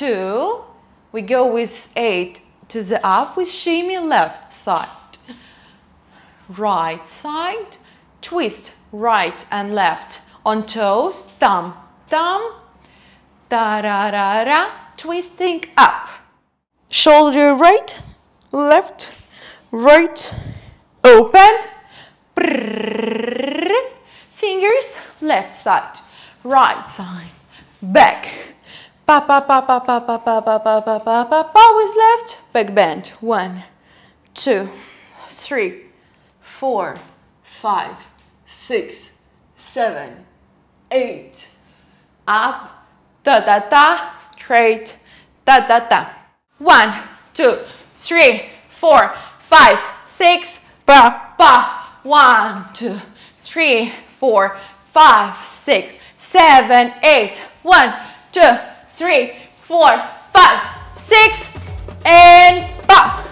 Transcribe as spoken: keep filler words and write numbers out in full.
two. We go with eight to the up with shimmy left side. Right side, twist right and left on toes, thumb, thumb, da-da-da-da, twisting up. Shoulder right, left, right, open, fingers left side, right side, back, pa pa pa pa pa pa pa pa pa pa pa pa pa with left, back bend, one, two, three, four, five, six, seven, eight, up, da da da, straight, da da da. One, two, three, four, five, six, pa pa. One, two, three, four, five, six, seven, eight. One, two, three, four, five, six, and pa.